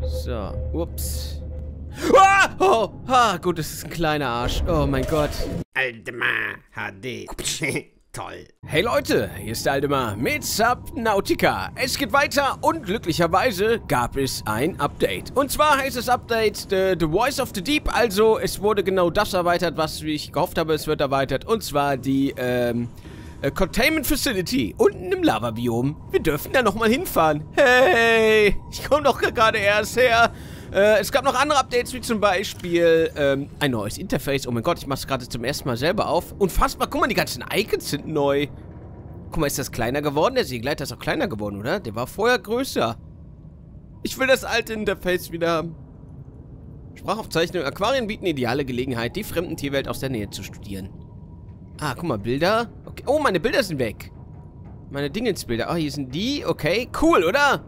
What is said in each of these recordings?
So, ups. Ah! Oh, gut, das ist ein kleiner Arsch. Oh mein Gott. Aldemar HD. Toll. Hey Leute, hier ist der Aldemar mit Subnautica. Es geht weiter und glücklicherweise gab es ein Update. Und zwar heißt das Update The Voice of the Deep. Also es wurde genau das erweitert, was ich gehofft habe, es wird erweitert. Und zwar die Containment Facility unten im Lava-Biom. Wir dürfen da nochmal hinfahren. Hey, ich komme doch gerade erst her. Es gab noch andere Updates, wie zum Beispiel ein neues Interface. Oh mein Gott, ich mache es gerade zum ersten Mal selber auf. Unfassbar, guck mal, die ganzen Icons sind neu. Guck mal, ist das kleiner geworden? Der Seegleiter ist auch kleiner geworden, oder? Der war vorher größer. Ich will das alte Interface wieder haben. Sprachaufzeichnung. Aquarien bieten ideale Gelegenheit, die fremden Tierwelt aus der Nähe zu studieren. Ah, guck mal, Bilder. Okay. Oh, meine Bilder sind weg. Meine Dingensbilder. Ah, hier sind die. Okay, cool, oder?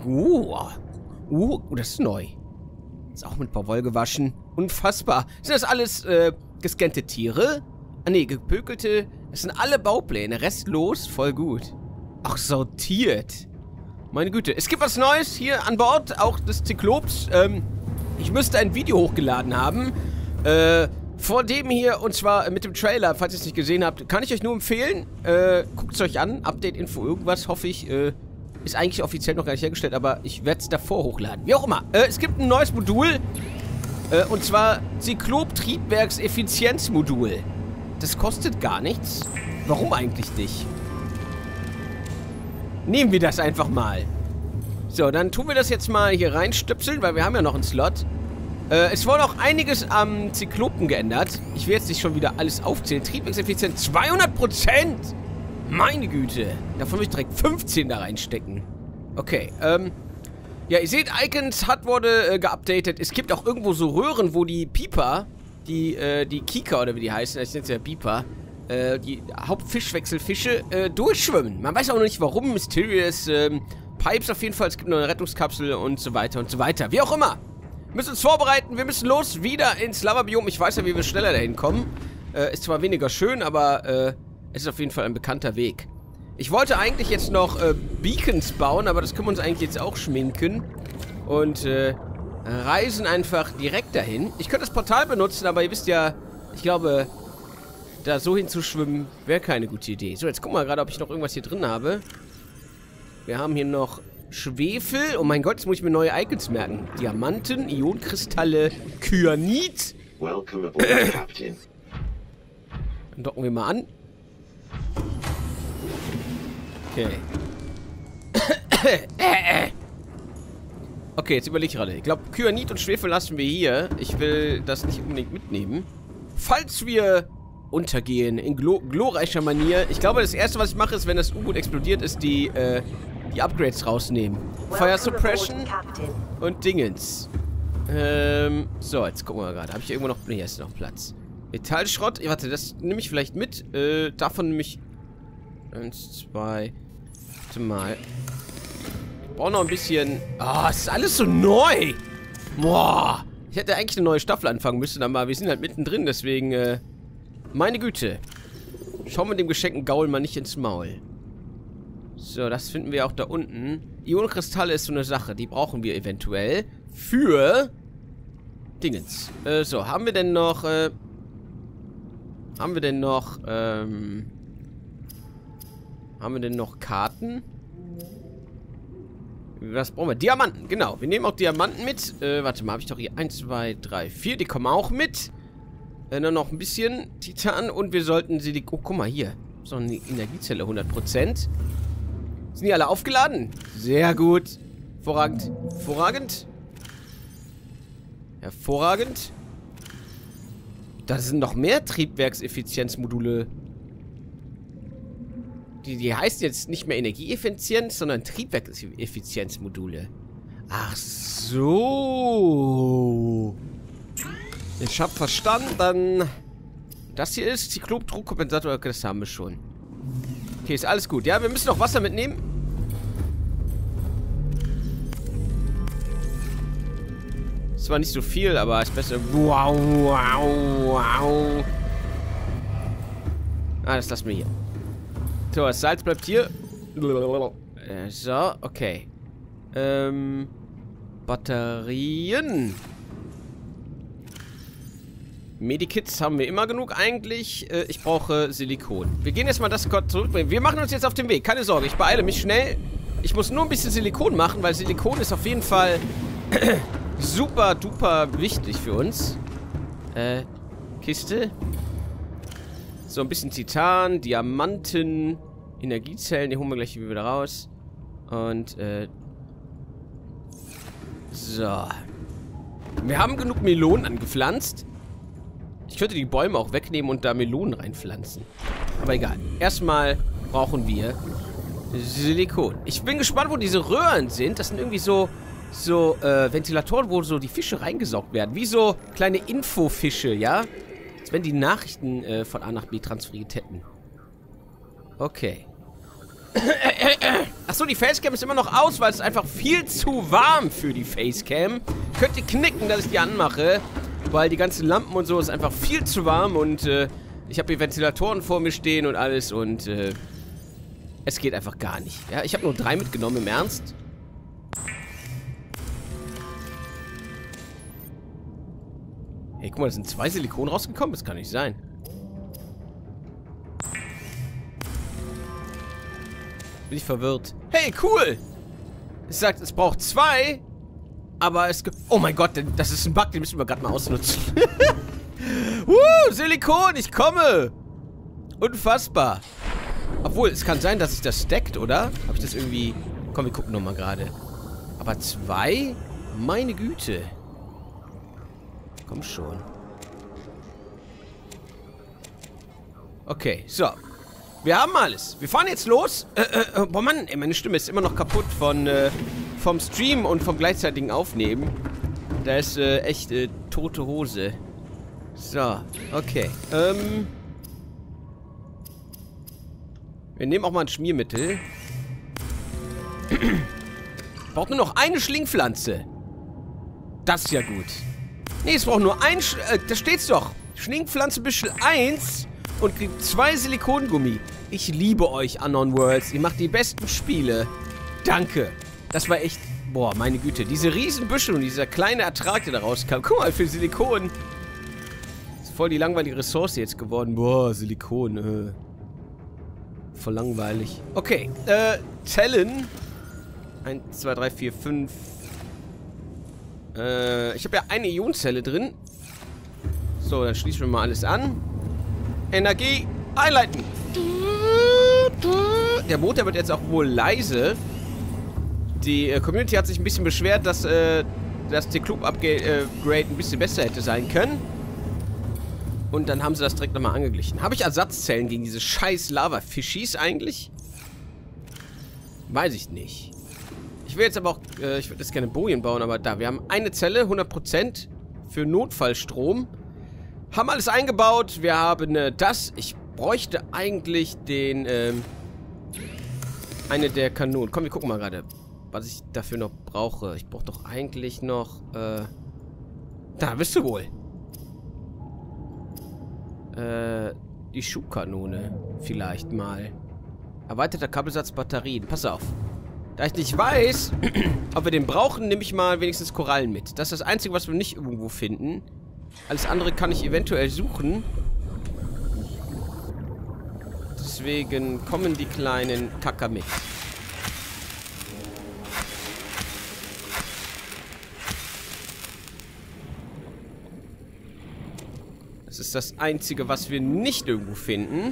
Das ist neu. Ist auch mit Baumwoll gewaschen. Unfassbar. Sind das alles gescannte Tiere? Ah ne, gepökelte. Das sind alle Baupläne. Restlos. Voll gut. Ach, sortiert. Meine Güte. Es gibt was Neues hier an Bord. Auch des Zyklops. Ich müsste ein Video hochgeladen haben. Vor dem hier, und zwar mit dem Trailer, falls ihr es nicht gesehen habt, kann ich euch nur empfehlen. Guckt es euch an. Update-Info, irgendwas, hoffe ich. Ist eigentlich offiziell noch gar nicht hergestellt, aber ich werde es davor hochladen. Wie auch immer. Es gibt ein neues Modul. Und zwar Zyklop-Triebwerks-Effizienzmodul. Das kostet gar nichts. Warum eigentlich nicht? Nehmen wir das einfach mal. So, dann tun wir das jetzt mal hier reinstöpseln, weil wir haben ja noch einen Slot. Es wurde auch einiges am Zyklopen geändert. Ich will jetzt nicht schon wieder alles aufzählen. Triebwerkseffizienz 200%! Meine Güte. Davon will ich direkt 15 da reinstecken. Okay, ja, ihr seht, Icons wurde geupdatet. Es gibt auch irgendwo so Röhren, wo die Pieper, die Kika oder wie die heißen, das sind ja Pieper, die Hauptfischwechselfische, durchschwimmen. Man weiß auch noch nicht warum. Mysterious Pipes auf jeden Fall. Es gibt noch eine Rettungskapsel und so weiter und so weiter. Wie auch immer. Wir müssen uns vorbereiten. Wir müssen los. Wieder ins Lava-Biom. Ich weiß ja, wie wir schneller dahin kommen. Ist zwar weniger schön, aber es ist auf jeden Fall ein bekannter Weg. Ich wollte eigentlich jetzt noch Beacons bauen, aber das können wir uns eigentlich jetzt auch schminken. Und reisen einfach direkt dahin. Ich könnte das Portal benutzen, aber ihr wisst ja, ich glaube, da so hinzuschwimmen wäre keine gute Idee. So, jetzt gucken wir gerade, ob ich noch irgendwas hier drin habe. Wir haben hier noch Schwefel. Oh mein Gott, jetzt muss ich mir neue Icons merken. Diamanten, Ionkristalle, Kyanit. Welcome aboard, Captain. Dann docken wir mal an. Okay. Okay, jetzt überlege ich gerade. Ich glaube, Kyanit und Schwefel lassen wir hier. Ich will das nicht unbedingt mitnehmen. Falls wir untergehen in glorreicher Manier. Ich glaube, das erste, was ich mache, ist, wenn das U-Boot explodiert, ist die Upgrades rausnehmen. Fire Suppression und Dingens. So, jetzt gucken wir gerade. Habe ich irgendwo noch... Ne, hier ist noch Platz. Metallschrott. Warte, das nehme ich vielleicht mit. Davon nehme ich... 1, 2... Warte mal. Ich brauche noch ein bisschen... Ah, es ist alles so neu. Boah. Ich hätte eigentlich eine neue Staffel anfangen müssen, aber wir sind halt mittendrin, deswegen... meine Güte. Schauen wir dem geschenkten Gaul mal nicht ins Maul. So, das finden wir auch da unten. Ionenkristalle ist so eine Sache. Die brauchen wir eventuell für... Dingens. So, haben wir denn noch... Haben wir denn noch Karten? Was brauchen wir? Diamanten, genau. Wir nehmen auch Diamanten mit. Warte mal, habe ich doch hier 1, 2, 3, 4. Die kommen auch mit. Dann noch ein bisschen Titan und wir sollten sie... Oh, guck mal hier. So eine Energiezelle, 100%. Sind die alle aufgeladen? Sehr gut. Hervorragend. Hervorragend. Hervorragend. Da sind noch mehr Triebwerkseffizienzmodule. Die heißen jetzt nicht mehr Energieeffizienz, sondern Triebwerkseffizienzmodule. Ach so. Ich hab verstanden. Das hier ist Zyklop-Druckkompensator. Okay, das haben wir schon. Okay, ist alles gut. Ja, wir müssen noch Wasser mitnehmen. Es war nicht so viel, aber ist besser. Wow, wow, wow. Ah, das lassen wir hier. So, das Salz bleibt hier. So, okay. Batterien. Medikits haben wir immer genug eigentlich. Ich brauche Silikon. Wir gehen jetzt mal das kurz zurückbringen. Wir machen uns jetzt auf den Weg. Keine Sorge, ich beeile mich schnell. Ich muss nur ein bisschen Silikon machen, weil Silikon ist auf jeden Fall super duper wichtig für uns. Kiste. So, ein bisschen Titan, Diamanten, Energiezellen. Die holen wir gleich wieder raus. Und, so. Wir haben genug Melonen angepflanzt. Ich könnte die Bäume auch wegnehmen und da Melonen reinpflanzen. Aber egal. Erstmal brauchen wir Silikon. Ich bin gespannt, wo diese Röhren sind. Das sind irgendwie so Ventilatoren, wo so die Fische reingesaugt werden. Wie so kleine Infofische, ja? Als wenn die Nachrichten von A nach B transferiert hätten. Okay. Achso, die Facecam ist immer noch aus, weil es einfach viel zu warm für die Facecam. Könnt ihr knicken, dass ich die anmache. Weil die ganzen Lampen und so ist einfach viel zu warm. Und ich habe hier Ventilatoren vor mir stehen und alles. Und es geht einfach gar nicht. Ja, ich habe nur 3 mitgenommen, im Ernst. Hey, guck mal, da sind 2 Silikon rausgekommen. Das kann nicht sein. Bin ich verwirrt. Hey, cool! Es sagt, es braucht 2. Aber es gibt... Oh mein Gott, das ist ein Bug, den müssen wir gerade mal ausnutzen. Silikon, ich komme! Unfassbar. Obwohl, es kann sein, dass sich das stackt, oder? Habe ich das irgendwie... Komm, wir gucken nochmal gerade. Aber 2? Meine Güte. Komm schon. Okay, so. Wir haben alles. Wir fahren jetzt los. Boah, Mann, ey, meine Stimme ist immer noch kaputt vom Stream und vom gleichzeitigen Aufnehmen. Da ist echt tote Hose. So, okay. Wir nehmen auch mal ein Schmiermittel. Braucht nur noch eine Schlingpflanze. Das ist ja gut. Nee, es braucht nur ein... da steht's doch. Schlingpflanze Büschel 1 und kriegt 2 Silikongummi. Ich liebe euch, Unknown Worlds. Ihr macht die besten Spiele. Danke. Das war echt... Boah, meine Güte. Diese riesen Büschel und dieser kleine Ertrag, der da rauskam. Guck mal, für Silikon. Ist voll die langweilige Ressource jetzt geworden. Boah, Silikon. Voll langweilig. Okay, Zellen. 1, 2, 3, 4, 5... ich habe ja eine Ionzelle drin. So, dann schließen wir mal alles an. Energie einleiten. Der Motor wird jetzt auch wohl leise. Die Community hat sich ein bisschen beschwert, dass das Zyklop-Upgrade ein bisschen besser hätte sein können. Und dann haben sie das direkt nochmal angeglichen. Habe ich Ersatzzellen gegen diese scheiß Lava-Fischis eigentlich? Weiß ich nicht. Ich will jetzt aber auch, ich würde jetzt gerne Bojen bauen, aber da, wir haben eine Zelle, 100% für Notfallstrom. Haben alles eingebaut, wir haben das. Ich bräuchte eigentlich den, eine der Kanonen. Komm, wir gucken mal gerade, was ich dafür noch brauche. Ich brauche doch eigentlich noch, da bist du wohl. Die Schubkanone vielleicht mal. Erweiterter Kabelsatz Batterien. Pass auf. Da ich nicht weiß, ob wir den brauchen, nehme ich mal wenigstens Korallen mit. Das ist das Einzige, was wir nicht irgendwo finden. Alles andere kann ich eventuell suchen. Deswegen kommen die kleinen Kacker mit. Das ist das Einzige, was wir nicht irgendwo finden.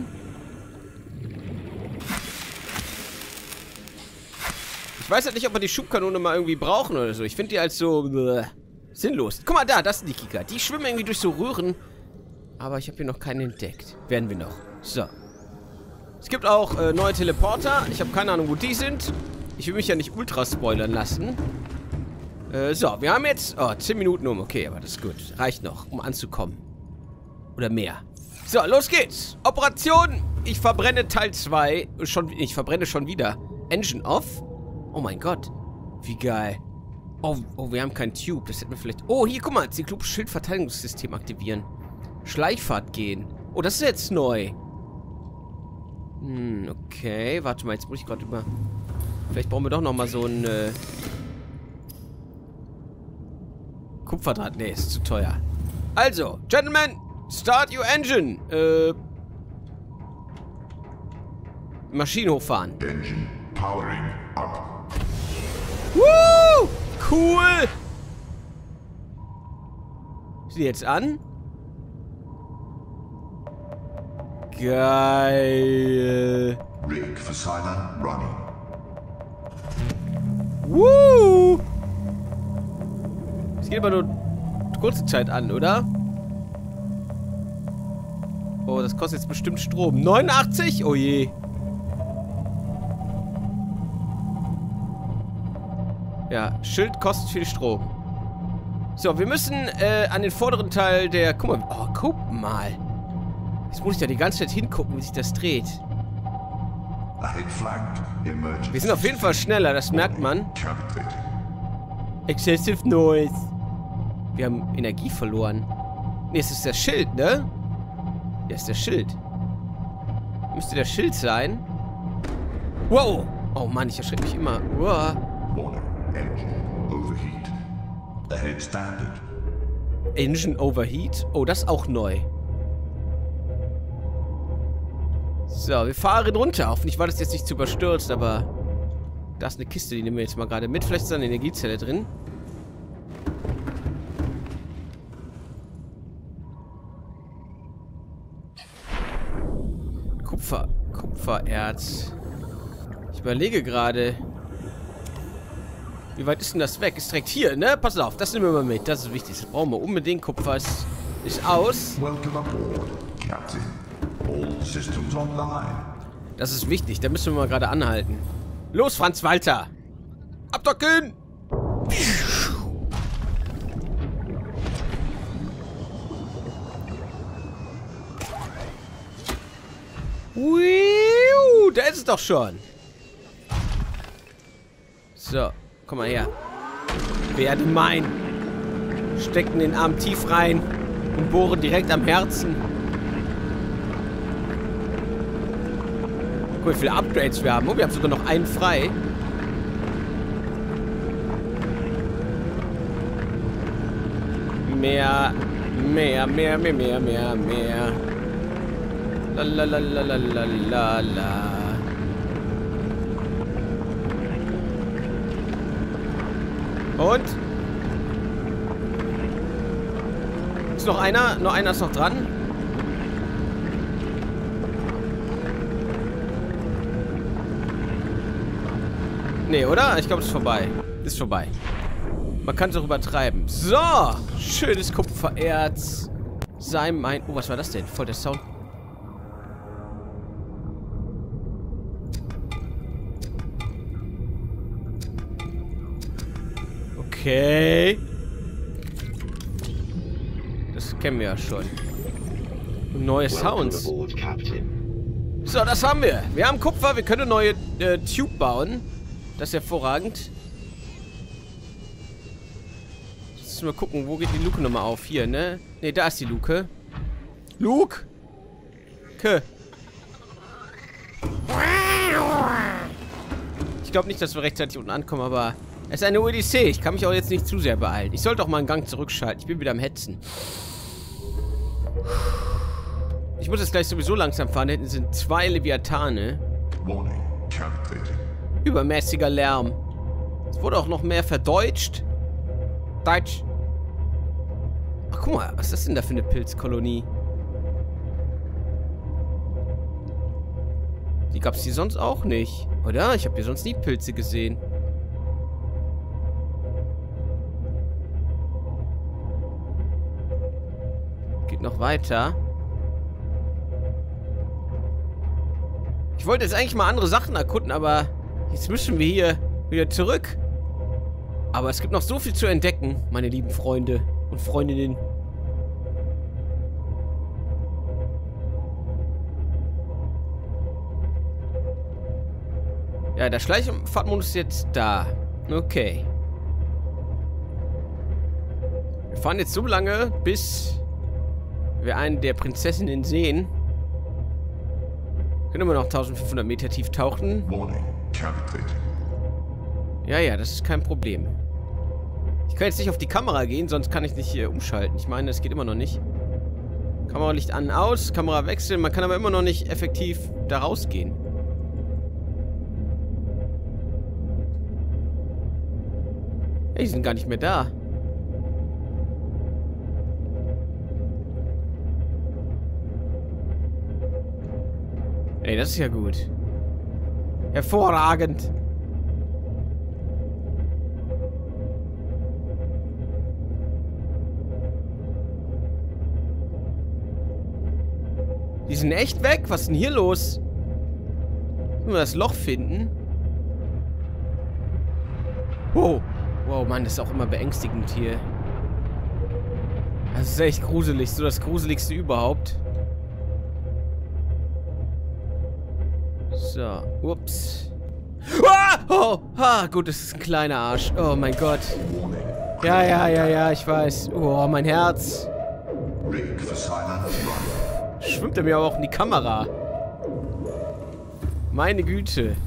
Ich weiß halt nicht, ob wir die Schubkanone mal irgendwie brauchen oder so. Ich finde die als so sinnlos. Guck mal da, das sind die Kicker. Die schwimmen irgendwie durch so Röhren. Aber ich habe hier noch keinen entdeckt. Werden wir noch. So. Es gibt auch neue Teleporter. Ich habe keine Ahnung, wo die sind. Ich will mich ja nicht ultra spoilern lassen. So, wir haben jetzt... Oh, 10 Minuten um. Okay, aber das ist gut. Reicht noch, um anzukommen. Oder mehr. So, los geht's. Operation. Ich verbrenne Teil 2. Ich verbrenne schon wieder. Engine off. Oh mein Gott. Wie geil. Oh, wir haben kein Tube. Das hätten wir vielleicht... Oh, hier, guck mal. Zyklop-Schildverteidigungssystem aktivieren. Schleichfahrt gehen. Oh, das ist jetzt neu. Okay. Warte mal, jetzt muss ich gerade über... Vielleicht brauchen wir doch nochmal so ein... Kupferdraht. Nee, ist zu teuer. Also, Gentlemen, start your engine. Maschinen hochfahren. Engine powering up. Woo! Cool! Ist die jetzt an? Geil. Rig for silent running. Woo! Es geht aber nur kurze Zeit an, oder? Oh, das kostet jetzt bestimmt Strom. 89? Oh je. Ja, Schild kostet viel Strom. So, wir müssen an den vorderen Teil der... Guck mal. Oh, guck mal. Jetzt muss ich da die ganze Zeit hingucken, wie sich das dreht. Wir sind auf jeden Fall schneller, das merkt man. Excessive Noise. Wir haben Energie verloren. Ne, es ist das Schild, ne? Ja, ist das Schild. Müsste der Schild sein. Wow! Oh Mann, ich erschrecke mich immer. Wow. Engine Overheat? Oh, das ist auch neu. So, wir fahren runter. Hoffentlich war das jetzt nicht zu überstürzt, aber da ist eine Kiste, die nehmen wir jetzt mal gerade mit. Vielleicht ist da eine Energiezelle drin. Kupfererz. Ich überlege gerade. Wie weit ist denn das weg? Ist direkt hier, ne? Pass auf, das nehmen wir mal mit. Das ist wichtig. Das brauchen wir unbedingt. Kupfer ist aus. Das ist wichtig. Da müssen wir mal gerade anhalten. Los, Franz Walter! Abdocken! Da ist es doch schon. So, komm mal her. Werde mein. Stecken den Arm tief rein und bohren direkt am Herzen. Guck mal, wie viele Upgrades wir haben. Oh, wir haben sogar noch einen frei. Mehr. Lalalala. Und? Ist noch einer? Noch einer ist noch dran. Nee, oder? Ich glaube, es ist vorbei. Ist vorbei. Man kann es auch übertreiben. So! Schönes Kupfererz. Sei mein... Oh, was war das denn? Voll der Sound. Okay. Das kennen wir ja schon. Neue Sounds. So, das haben wir. Wir haben Kupfer, wir können neue Tube bauen. Das ist hervorragend. Jetzt müssen wir gucken, wo geht die Luke nochmal auf? Hier, ne? Ne, da ist die Luke. Luke! Ich glaube nicht, dass wir rechtzeitig unten ankommen, aber es ist eine Odyssee. Ich kann mich auch jetzt nicht zu sehr beeilen. Ich sollte auch mal einen Gang zurückschalten. Ich bin wieder am Hetzen. Ich muss jetzt gleich sowieso langsam fahren. Da hinten sind 2 Leviathane. Übermäßiger Lärm. Es wurde auch noch mehr verdeutscht. Deutsch. Ach, guck mal. Was ist das denn da für eine Pilzkolonie? Die gab es hier sonst auch nicht. Oder? Ich habe hier sonst nie Pilze gesehen. Geht noch weiter. Ich wollte jetzt eigentlich mal andere Sachen erkunden, aber jetzt müssen wir hier wieder zurück. Aber es gibt noch so viel zu entdecken, meine lieben Freunde und Freundinnen. Ja, der Schleichfahrtmodus ist jetzt da. Okay. Wir fahren jetzt so lange, bis wir einen der Prinzessinnen sehen. Können wir noch 1500 Meter tief tauchen? Ja, das ist kein Problem. Ich Ich kann jetzt nicht auf die Kamera gehen, sonst kann ich nicht hier umschalten. Ich meine, das geht immer noch nicht. Kameralicht an, aus, Kamera wechseln. Man kann aber immer noch nicht effektiv da rausgehen. Hey, die sind gar nicht mehr da. Ey, das ist ja gut. Hervorragend. Die sind echt weg? Was ist denn hier los? Müssen wir das Loch finden? Wow. Wow, Mann, das ist auch immer beängstigend hier. Das ist echt gruselig. So das Gruseligste überhaupt. So. Ups. Ah! Oh! Ah, gut, das ist ein kleiner Arsch. Oh mein Gott. Ja, ich weiß. Oh, mein Herz. Rig for silent running. Schwimmt er mir aber auch in die Kamera. Meine Güte.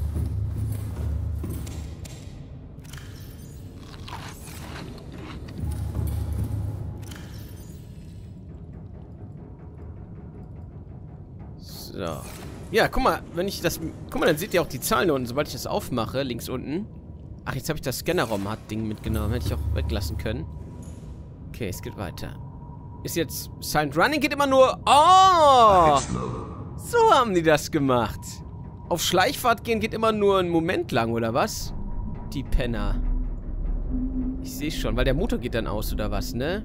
So. Ja, guck mal, wenn ich das... Guck mal, dann seht ihr auch die Zahlen da unten, sobald ich das aufmache, links unten. Ach, jetzt habe ich das Scanner-ROM-Ding mitgenommen. Hätte ich auch weglassen können. Okay, es geht weiter. Ist jetzt... Silent Running geht immer nur... Oh! So haben die das gemacht. Auf Schleichfahrt gehen geht immer nur einen Moment lang, oder was? Die Penner. Ich sehe schon, weil der Motor geht dann aus, oder was, ne?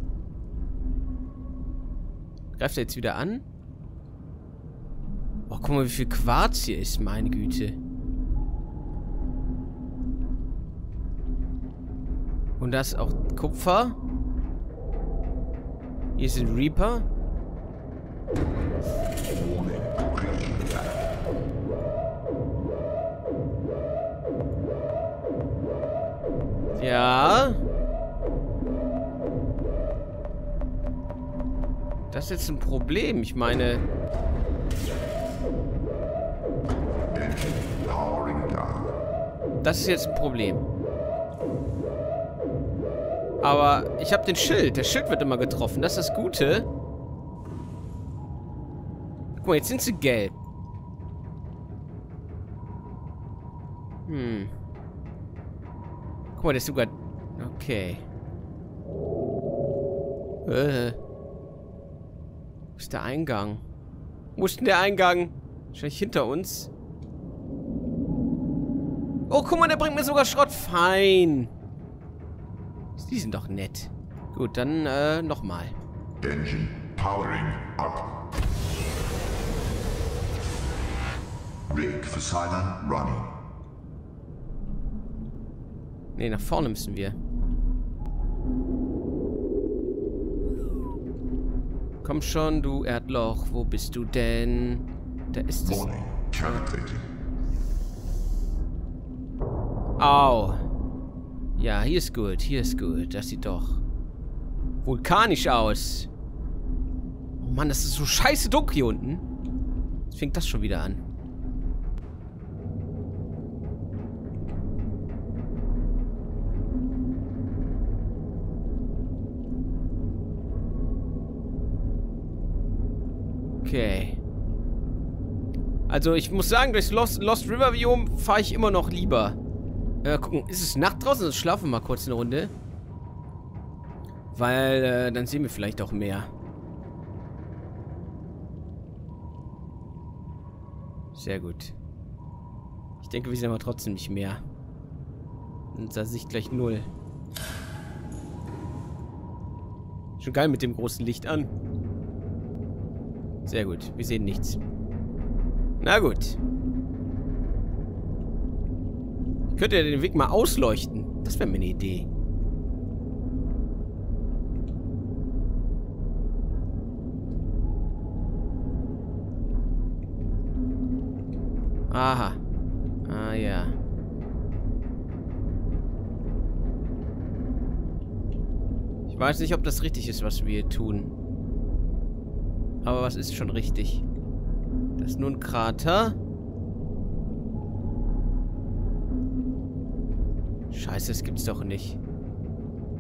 Greift er jetzt wieder an? Oh, guck mal, wie viel Quarz hier ist, meine Güte. Und das ist auch Kupfer. Hier ist ein Reaper. Ja. Das ist jetzt ein Problem. Ich meine... Das ist jetzt ein Problem. Aber ich habe den Schild. Der Schild wird immer getroffen. Das ist das Gute. Guck mal, jetzt sind sie gelb. Guck mal, der ist sogar... Okay. Wo ist der Eingang? Wo ist denn der Eingang? Wahrscheinlich hinter uns. Oh, guck mal, der bringt mir sogar Schrott. Fein. Die sind doch nett. Gut, dann nochmal. Engine powering up. Rig for silent running. Ne, nach vorne müssen wir. Komm schon, du Erdloch. Wo bist du denn? Da ist es. Warning. Calculating. Au. Ja, hier ist gut. Hier ist gut. Das sieht doch vulkanisch aus. Oh Mann, das ist so scheiße dunkel hier unten. Jetzt fängt das schon wieder an. Okay. Also ich muss sagen, durchs Lost River Biom fahre ich immer noch lieber. Gucken, ist es Nacht draußen? Sonst schlafen wir mal kurz eine Runde. Weil, dann sehen wir vielleicht auch mehr. Sehr gut. Ich denke, wir sehen aber trotzdem nicht mehr. Unser Sicht gleich 0. Schon geil mit dem großen Licht an. Sehr gut, wir sehen nichts. Na gut. Ich könnte ja den Weg mal ausleuchten. Das wäre mir eine Idee. Aha. Ah ja. Ich weiß nicht, ob das richtig ist, was wir hier tun. Aber was ist schon richtig? Das ist nur ein Krater. Scheiße, das gibt's doch nicht.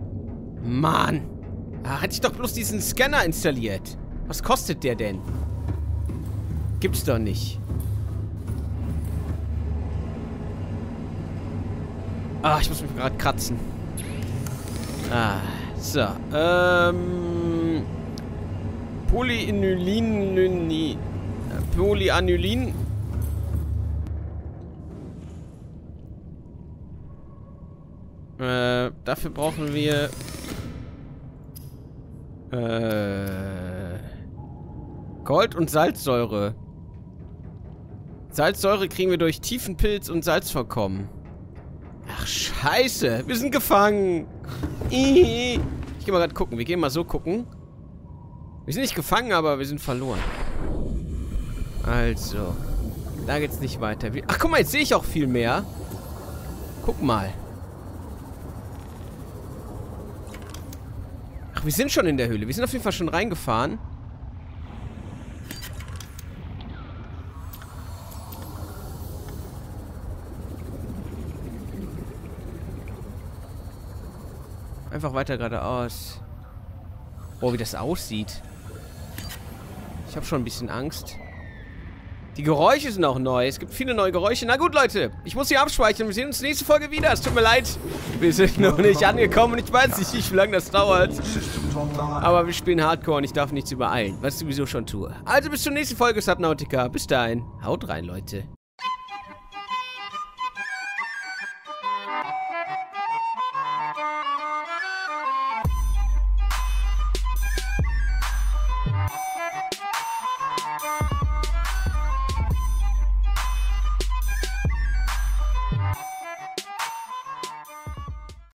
Mann. Hatte ich doch bloß diesen Scanner installiert. Was kostet der denn? Gibt's doch nicht. Ah, ich muss mich gerade kratzen. Ah, so. Polyanylin. Dafür brauchen wir Gold und Salzsäure. Salzsäure kriegen wir durch Tiefenpilz und Salzvorkommen. Ach, scheiße. Wir sind gefangen. Ich geh mal gerade gucken. Wir gehen mal so gucken. Wir sind nicht gefangen, aber wir sind verloren. Also. Da geht's nicht weiter. Ach, guck mal, jetzt sehe ich auch viel mehr. Guck mal. Ach, wir sind schon in der Höhle. Wir sind auf jeden Fall schon reingefahren. Einfach weiter geradeaus. Oh, wie das aussieht. Ich habe schon ein bisschen Angst. Die Geräusche sind auch neu. Es gibt viele neue Geräusche. Na gut, Leute. Ich muss hier abspeichern. Wir sehen uns nächste Folge wieder. Es tut mir leid. Wir sind noch nicht angekommen. Ich weiß nicht, wie lange das dauert. Aber wir spielen Hardcore und ich darf nichts übereilen. Was ich sowieso schon tue. Also bis zur nächsten Folge Subnautica. Bis dahin. Haut rein, Leute.